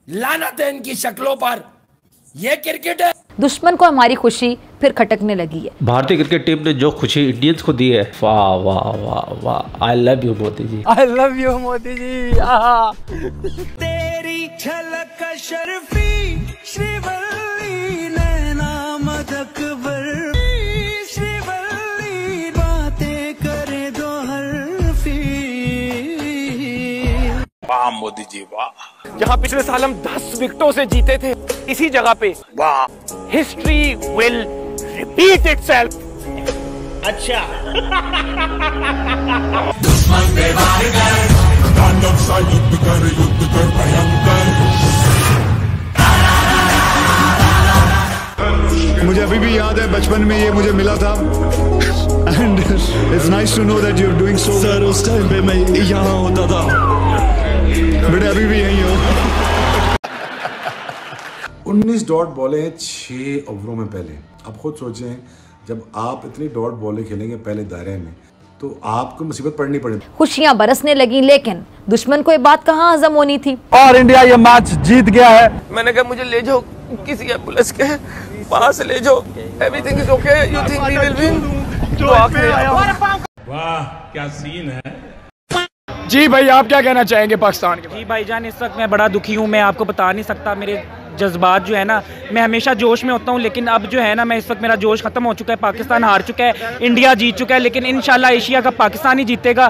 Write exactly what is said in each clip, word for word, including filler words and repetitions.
लानत है इनकी शक्लों पर। ये क्रिकेट है। दुश्मन को हमारी खुशी फिर खटकने लगी है। भारतीय क्रिकेट टीम ने जो खुशी इंडियंस को दी है, वाह वाह वाह वाह। I love you Modi ji, I love you Modi ji. तेरी झलक शर्फी श्रीवल्ली नैना मदक बर्फी श्रीवल्ली बातें करे दो हरफी। वाह मोदी जी वाह। जहाँ पिछले साल हम दस विकेटों से जीते थे, इसी जगह पे वाह हिस्ट्री विल रिपीट इटसेल्फ। अच्छा दुश्मन पे वार कर, तांडव सा युद्ध कर, युद्ध कर भयंकर। मुझे अभी भी याद है बचपन में ये मुझे मिला था and it's nice to know that you are doing so. Sir उस टाइम पे मैं यहाँ होता था, बेटे अभी भी यही हो। उन्नीस डॉट बॉलें छः ओवरों में पहले। अब खुद सोचें, जब आप इतनी डॉट बॉलें खेलेंगे पहले दायरे में तो आपको मुसीबत पड़नी पड़ेगी। खुशियां बरसने लगी, लेकिन दुश्मन को ये बात कहाँ हजम होनी थी। और इंडिया ये मैच जीत गया है। मैंने कहा मुझे ले जाओ किसी एम्बुलेंस के पास से ले जाओ, everything is okay, you think we will win. तो आखिर वाह क्या सीन है। जी भाई आप क्या कहना चाहेंगे पाकिस्तान के? जी भाईजान इस वक्त मैं बड़ा दुखी हूँ, मैं आपको बता नहीं सकता। मेरे जज्बात जो है ना, मैं हमेशा जोश में होता हूँ, लेकिन अब जो है ना मैं इस वक्त मेरा जोश खत्म हो चुका है। पाकिस्तान हार चुका है, इंडिया जीत चुका है, लेकिन इंशाल्लाह एशिया का पाकिस्तान ही जीतेगा।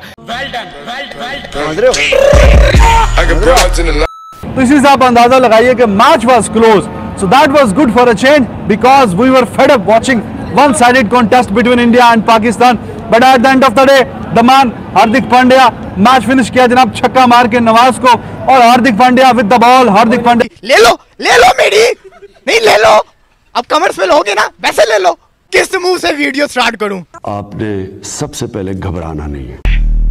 तो इसी से आप अंदाजा लगाइए कि match was close, so that was good for a change because we were fed up watching one sided contest between India and Pakistan. But at the end of the day the man Hardik Pandya match finish किया जनाब छक्का मार के नवाज को, और Hardik Pandya with the ball. Hardik Pandya ले लो ले लो मेरी नहीं ले लो, अब कमर्स पे लोगे ना वैसे ले लो। किस मुंह से वीडियो स्टार्ट करूं? आपने सबसे पहले घबराना नहीं है।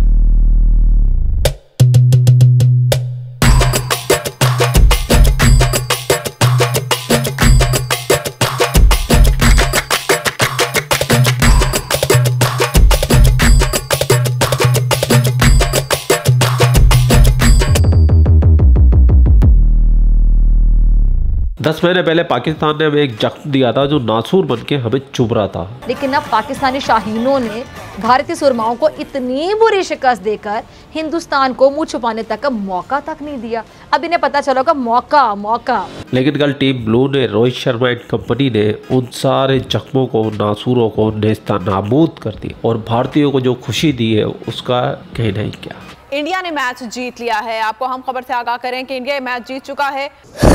दस महीने पहले पाकिस्तान ने हमें एक जख्म दिया था जो नासूर बन के हमें चुभ रहा था, लेकिन अब पाकिस्तानी शाहीनों ने भारतीय सुरमाओं को इतनी बुरी शिकस्त देकर हिंदुस्तान को मुंह छुपाने तक का मौका तक नहीं दिया। अब इन्हें पता चला का मौका मौका लेकिन कल टीम ब्लू ने, रोहित शर्मा एंड कंपनी ने उन सारे जख्मों को, नासूरों को नेस्ता नाबूद कर दी और भारतीयों को जो खुशी दी है उसका कहना ही क्या। इंडिया ने मैच जीत लिया है। आपको हम खबर से आगाह करें कि इंडिया मैच जीत चुका है।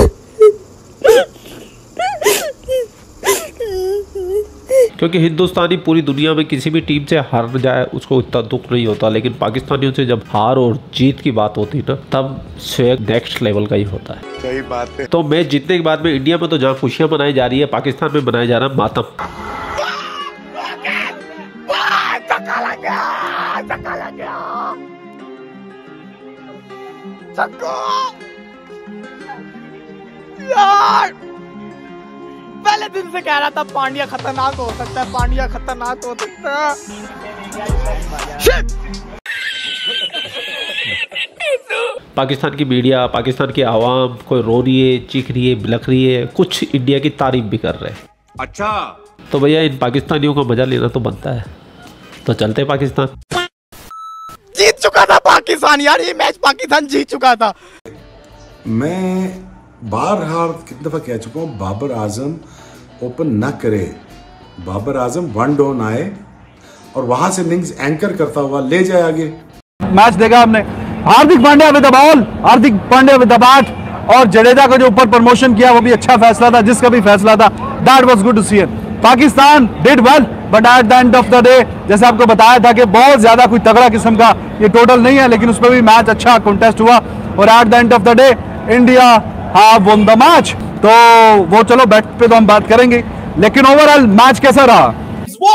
क्योंकि हिंदुस्तानी पूरी दुनिया में किसी भी टीम से हार जाए उसको इतना दुख नहीं होता, लेकिन पाकिस्तानियों से जब हार और जीत की बात होती है ना, तब स्वयं नेक्स्ट लेवल का ही होता है। सही बात है। तो मैच जीतने के बाद में इंडिया में तो जहाँ खुशियां मनाई जा रही है, पाकिस्तान में मनाया जा रहा है मातम। यार पहले दिन से कह रहा था पांड्या खतरनाक हो सकता है, पांड्या खतरनाक हो सकता है। पाकिस्तान की मीडिया, पाकिस्तान की आवाम कोई रो रही है, चीख रही है, बिलख रही है, कुछ इंडिया की तारीफ भी कर रहे हैं। अच्छा तो भैया इन पाकिस्तानियों का मजा लेना तो बनता है, तो चलते पाकिस्तान। जीत चुका था पाकिस्तान यार, ये मैच पाकिस्तान जीत चुका था। मैं बार हार कितनी दफ़ा कह चुका हूँ, बाबर आजम ओपन न करे, बाबर आजम वन डाउन आए और वहां से इनिंग्स एंकर करता हुआ ले जाए आगे। मैच देखा हमने, Hardik Pandya with the ball, Hardik Pandya with the bat, और जडेजा को जो ऊपर प्रमोशन किया वो भी अच्छा फैसला था, जिसका भी फैसला था that was good to see it. Pakistan did well but at the end of the day जैसे आपको बताया था कि बहुत ज्यादा कोई तगड़ा किस्म का ये टोटल नहीं है, लेकिन उसमें भी मैच अच्छा कॉन्टेस्ट हुआ और at the end of the day India have won the match. तो वो चलो बैट पे तो हम बात करेंगे, लेकिन ओवरऑल मैच कैसा रहा? What a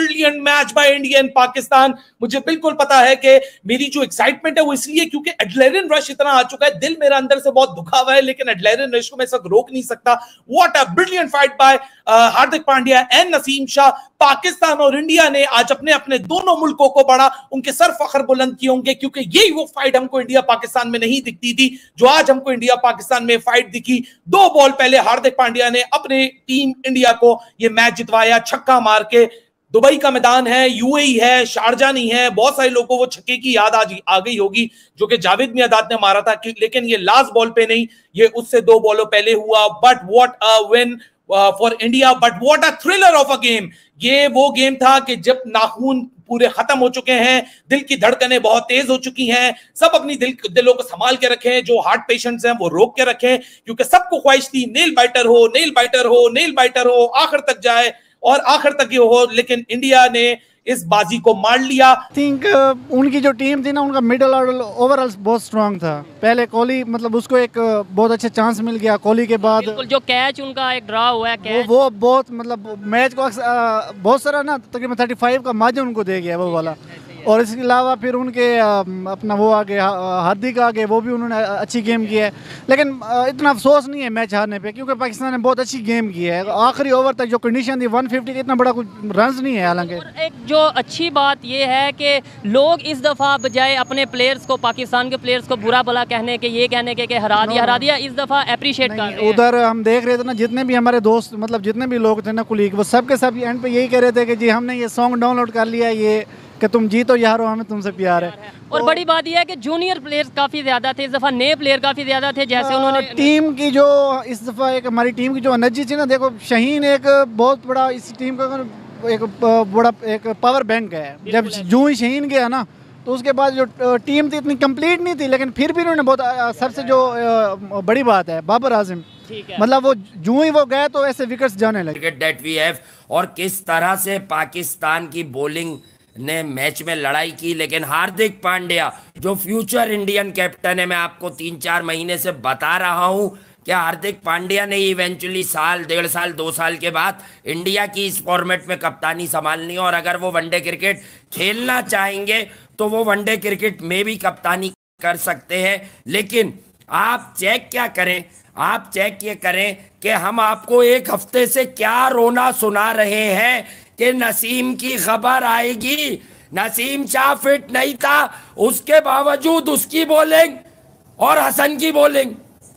brilliant match by India and Pakistan. मुझे बिल्कुल पता है कि मेरी जो एक्साइटमेंट है वो इसलिए क्योंकि एड्रेनलिन रश इतना आ चुका है, दिल मेरा अंदर से बहुत दुखा हुआ है, लेकिन एड्रेनलिन रश को मैं इस वक्त रोक नहीं सकता। What a brilliant fight by Hardik Pandya and Naseem Shah. Pakistan और इंडिया ने आज अपने अपने दोनों मुल्कों को बड़ा उनके सर फख्र बुलंद किए होंगे, क्योंकि यही वो फाइट हमको इंडिया पाकिस्तान में नहीं दिखती थी जो आज हमको इंडिया पाकिस्तान में फाइट दिखी। दो बॉल पहले हार्दिक पांड्या ने अपने टीम इंडिया को ये मैच जितवाया छक्का मार के। दुबई का मैदान है, यूएई है, शारजा नहीं है। बहुत सारे लोगों को वो छक्के की याद आज आ गई होगी जो कि जावेद मियादाद ने मारा था, लेकिन ये लास्ट बॉल पे नहीं, ये उससे दो बॉलों पहले हुआ। But what a win for India, but what a thriller of a game. ये वो गेम था कि जब नाखून पूरे खत्म हो चुके हैं, दिल की धड़कनें बहुत तेज हो चुकी हैं, सब अपनी दिल दिलों को संभाल के रखें, जो हार्ट पेशेंट्स हैं वो रोक के रखें, क्योंकि सबको ख्वाहिश थी नेल बाइटर हो, नेल बाइटर हो, नेल बाइटर हो, आखिर तक जाए और आखिर तक ये हो, लेकिन इंडिया ने इस बाजी को मार लिया। थिंक uh, उनकी जो टीम थी ना, उनका मिडल ऑर्डर ओवरऑल बहुत स्ट्रांग था। पहले कोहली मतलब उसको एक uh, बहुत अच्छा चांस मिल गया, कोहली के बाद जो कैच उनका एक ड्रा हुआ है कैच, वो, वो बहुत मतलब मैच को uh, बहुत सारा ना तकरीबन थर्टी फाइव का मार्जिन उनको दे गया वो वाला। और इसके अलावा फिर उनके अपना वो आगे हार्दिक आगे, वो भी उन्होंने अच्छी गेम की है, लेकिन इतना अफसोस नहीं है मैच हारने पे, क्योंकि पाकिस्तान ने बहुत अच्छी गेम की है। आखिरी ओवर तक जो कंडीशन थी एक सौ पचास, इतना बड़ा कुछ रन्स नहीं है। हालांकि एक जो अच्छी बात ये है कि लोग इस दफ़ा बजाय अपने प्लेयर्स को, पाकिस्तान के प्लेयर्स को बुरा भला कहने के, ये कहने के कि हरा दिया हरा दिया, इस दफ़ा अप्रिशिएट कर रहे हैं। उधर हम देख रहे थे ना, जितने भी हमारे दोस्त मतलब जितने भी लोग थे ना कुलीग, वो सब के सब एंड पे यही कह रहे थे कि जी हमने ये सॉन्ग डाउनलोड कर लिया, ये कि तुम जीतो यारो हमें तुमसे प्यार है। और तो बड़ी बात यह है कि जूनियर प्लेयर्स काफ़ी ज़्यादा थे इस दफ़ा, नए प्लेयर काफ़ी ज़्यादा थे, जैसे उन्होंने टीम की जो इस दफ़ा एक हमारी टीम की जो एनर्जी थी ना, देखो शाहीन एक बहुत बड़ा इस टीम का एक बड़ा एक पावर बैंक है। जब जूं ही शाहीन गया ना, तो उसके बाद जो टीम थी इतनी कंप्लीट नहीं थी, लेकिन फिर भी उन्होंने बहुत, सबसे जो बड़ी बात है बाबर आजम, मतलब वो जूं ही वो गए तो ऐसे विकेट्स जाने लगे। दैट वी हैव, और किस तरह से पाकिस्तान की बॉलिंग ने मैच में लड़ाई की। लेकिन हार्दिक पांड्या जो फ्यूचर इंडियन कैप्टन है, मैं आपको तीन चार महीने से बता रहा हूं कि हार्दिक पांड्या ने इवेंचुअली साल डेढ़ साल दो साल के बाद इंडिया की इस फॉर्मेट में कप्तानी संभालनी है, और अगर वो वनडे क्रिकेट खेलना चाहेंगे तो वो वनडे क्रिकेट में भी कप्तानी कर सकते हैं। लेकिन आप चेक क्या करें, आप चेक ये करें कि हम आपको एक हफ्ते से क्या रोना सुना रहे हैं कि नसीम की खबर आएगी। नसीम शाह फिट नहीं था, उसके बावजूद उसकी बॉलिंग और हसन की बॉलिंग,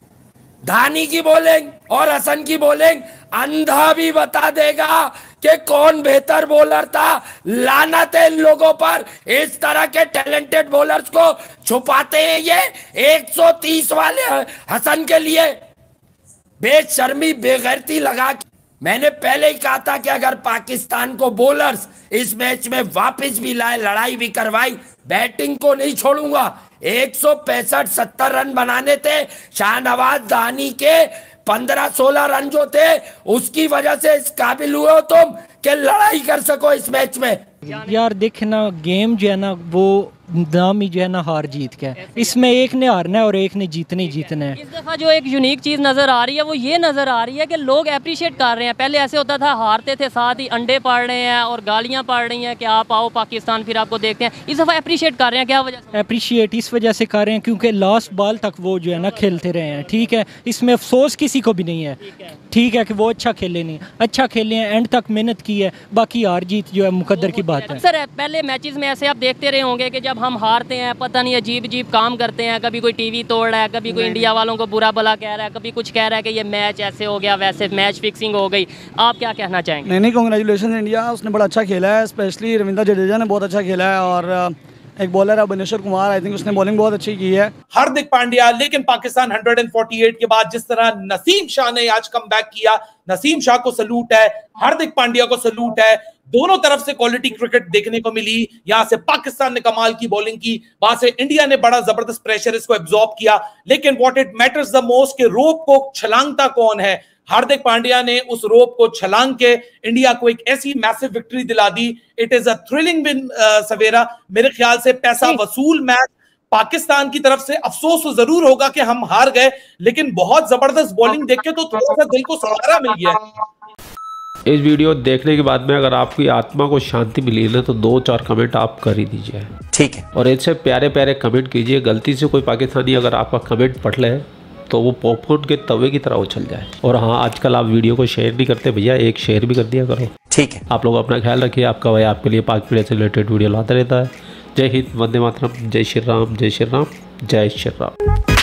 धानी की बॉलिंग और हसन की बॉलिंग अंधा भी बता देगा कि कौन बेहतर बॉलर था। लानत है इन लोगों पर, इस तरह के टैलेंटेड बॉलर्स को छुपाते हैं ये एक सौ तीस वाले हसन के लिए बेशर्मी बेगैरती लगा। मैंने पहले ही कहा था कि अगर पाकिस्तान को बॉलर्स इस मैच में वापस भी लाए, लड़ाई भी करवाई, बैटिंग को नहीं छोड़ूंगा। एक सौ पैंसठ सत्तर रन बनाने थे, शाहनवाज दानी के पंद्रह सोलह रन जो थे उसकी वजह से इस काबिल हुए हो तुम कि लड़ाई कर सको इस मैच में। यार देखना, गेम जो है ना वो नाम ही जो है ना हार जीत का है, इसमें एक ने हारना है और एक ने जीतने ही जीतना है। इस दफ़ा जो एक यूनिक चीज़ नज़र आ रही है वो ये नज़र आ रही है कि लोग अप्रिशिएट कर रहे हैं। पहले ऐसे होता था हारते थे साथ ही अंडे पड़ रहे हैं और गालियाँ पड़ रही हैं कि आप आओ पाकिस्तान फिर आपको देखते हैं। इस दफ़ा अप्रिशिएट कर रहे हैं, क्या वजह से अप्रिशिएट इस वजह से कर रहे हैं क्योंकि लास्ट बॉल तक वो जो है ना खेलते रहे हैं। ठीक है, इसमें अफसोस किसी को भी नहीं है। ठीक है कि वो अच्छा खेले नहीं, अच्छा खेले हैं, एंड तक मेहनत की है, बाकी हार जीत जो है मुकद्दर की बात है। सर पहले मैचेस में ऐसे आप देखते रहे होंगे कि जब हम हारते हैं पता नहीं अजीब अजीब काम करते हैं, कभी कोई टीवी तोड़ रहा है, कभी कोई इंडिया वालों को बुरा भला कह रहा है, कभी कुछ कह रहा है कि ये मैच ऐसे हो गया, वैसे मैच फिक्सिंग हो गई। आप क्या कहना चाहेंगे? नहीं नहीं, कांग्रेचुलेशन इंडिया, उसने बड़ा अच्छा खेला है, स्पेशली रविंद्र जडेजा ने बहुत अच्छा खेला है, और एक बॉलर है भुवनेश्वर कुमार, आई थिंक उसने बॉलिंग बहुत अच्छी की है। हार्दिक पांड्या, लेकिन पाकिस्तान एक सौ अड़तालीस के बाद जिस तरह नसीम शाह ने आज कम बैक किया, नसीम शाह को सलूट है, हार्दिक पांड्या को सलूट है। दोनों तरफ से क्वालिटी क्रिकेट देखने को मिली। यहां से पाकिस्तान ने कमाल की बॉलिंग की, वहां से इंडिया ने बड़ा जबरदस्त प्रेशर इसको एब्जॉर्ब किया। लेकिन what it matters the most के रोप को छलांगता कौन है? हार्दिक पांड्या ने उस रोप को छलांग के इंडिया को एक ऐसी मैसिव विक्ट्री दिला दी। It is a thrilling win सवेरा। मेरे ख्याल से पैसा वसूल मैच पाकिस्तान की तरफ से। अफसोस तो जरूर होगा कि हम हार गए, लेकिन बहुत जबरदस्त बॉलिंग देख के तो थोड़ा सा दिल को सहारा मिल गया। इस वीडियो देखने के बाद में अगर आपकी आत्मा को शांति मिली है तो दो चार कमेंट आप कर ही दीजिए, ठीक है। और ऐसे प्यारे प्यारे कमेंट कीजिए, गलती से कोई पाकिस्तानी अगर आपका कमेंट पढ़ ले तो वो पॉपकॉर्न के तवे की तरह उछल जाए। और हाँ, आजकल आप वीडियो को शेयर नहीं करते भैया, एक शेयर भी कर दिया करो, ठीक है। आप लोग अपना ख्याल रखिए, आपका भाई आपके लिए पाक पीड़े से रिलेटेड वीडियो लाता रहता है। जय हिंद, वंदे मातरम, जय श्री राम, जय श्री राम, जय श्री राम।